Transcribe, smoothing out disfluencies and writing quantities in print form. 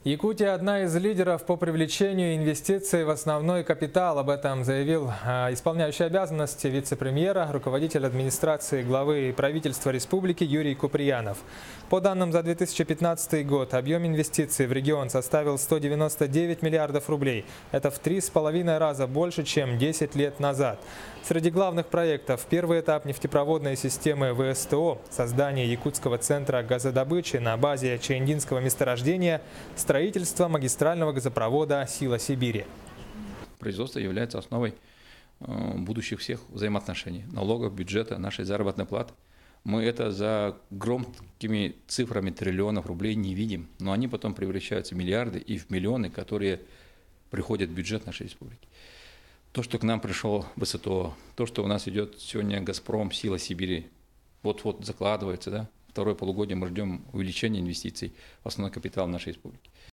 Якутия – одна из лидеров по привлечению инвестиций в основной капитал. Об этом заявил исполняющий обязанности вице-премьера, руководитель администрации главы правительства республики Юрий Куприянов. По данным за 2015 год, объем инвестиций в регион составил 199 миллиардов рублей. Это в 3,5 раза больше, чем 10 лет назад. Среди главных проектов – первый этап нефтепроводной системы ВСТО, создание Якутского центра газодобычи на базе Чаяндинского месторождения, строительство магистрального газопровода «Сила Сибири». Производство является основой будущих всех взаимоотношений, налогов, бюджета, нашей заработной платы. Мы это за громкими цифрами триллионов рублей не видим, но они потом превращаются в миллиарды и в миллионы, которые приходят в бюджет нашей республики. То, что к нам пришел ВСТО, то, что у нас идет сегодня «Газпром», «Сила Сибири», вот-вот закладывается, да? Второе полугодие мы ждем увеличения инвестиций в основной капитал нашей республики.